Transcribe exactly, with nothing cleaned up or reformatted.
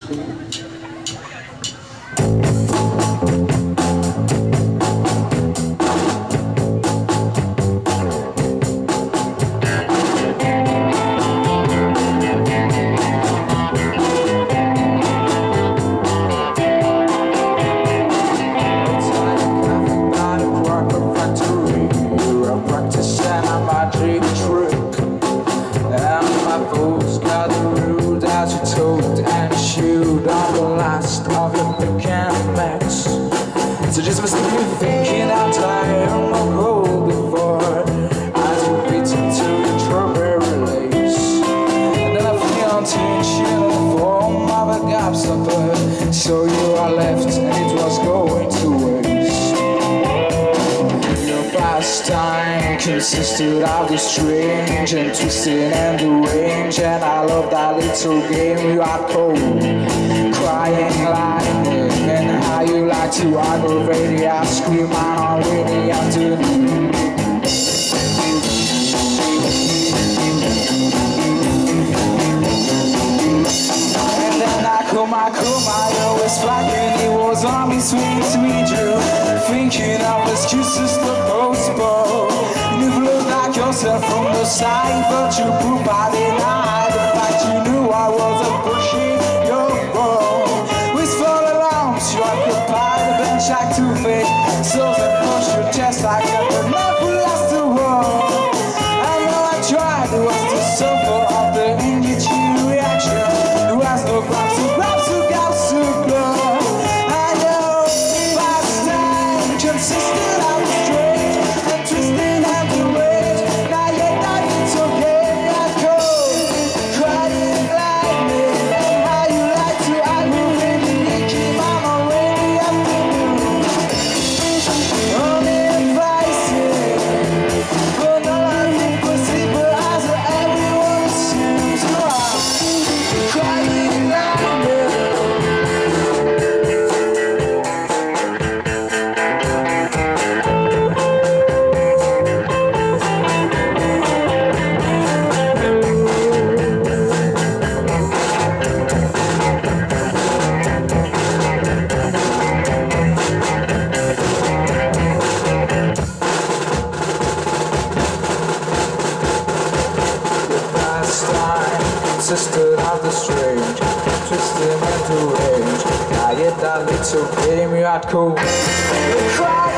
So just must be thinking I'm tired of my role before eyes were beaten to the strawberry lace. And then I feel tension in the form of a gap supper. So you are left and it was going to waste. Your pastime consisted of the strange and twisted and deranged. And I love that little game you are cold, crying lightning. And how you like to aggravate it, I scream out on rainy afternoon. And then I come, I come, I always flagging. It was on me, sweet, sweet Drew, thinking of excuses to postpone. You've looked like yourself from the side, but you prove I denied the fact you knew I was a pushing your bone. You occupy the bench like two-faced souls and push your chest like a never lost the war. And all I tried was to suffer of the immediate reaction. Who has no grabs to grabs to grabs to blood. I know pastime consisted of strange and twisted and deranged. Now yet that it's okay, I cold, crying lightning. And how you like to aggravate me, keep on. Consisted of the strange, twisted and deranged. Now yet that little game you had cool.